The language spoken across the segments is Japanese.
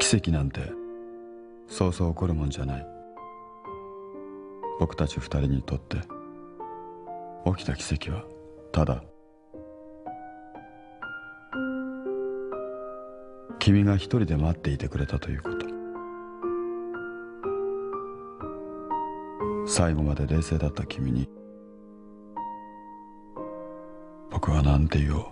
奇跡なんてそうそう起こるもんじゃない。僕たち二人にとって起きた奇跡はただ君が一人で待っていてくれたということ。最後まで冷静だった君に僕はなんて言おう。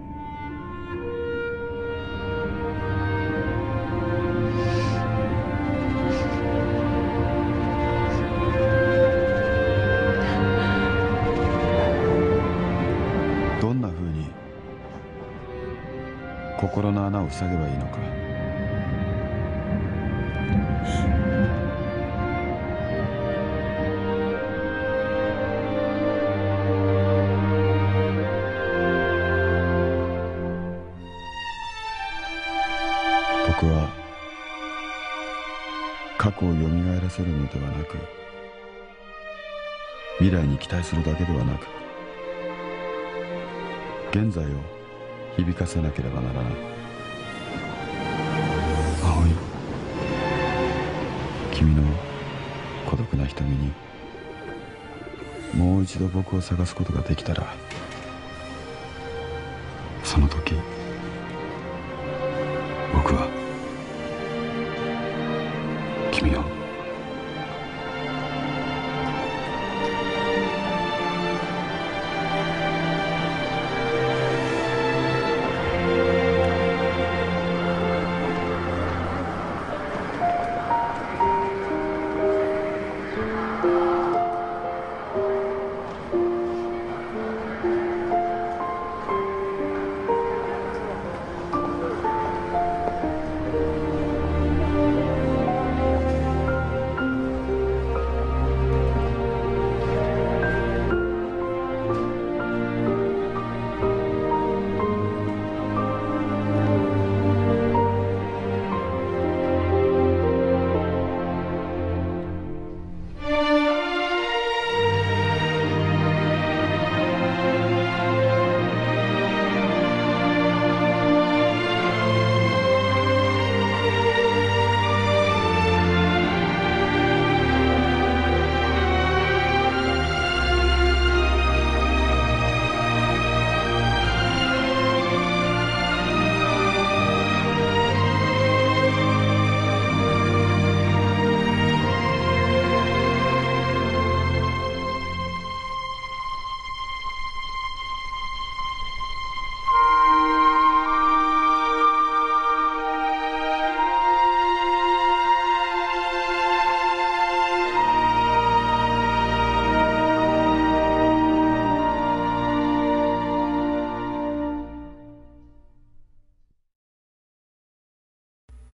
どんな風に心の穴を塞げばいいのか。僕は過去をよみがえらせるのではなく、未来に期待するだけではなく、現在を響かせなければならない。葵、君の孤独な瞳にもう一度僕を探すことができたら、その時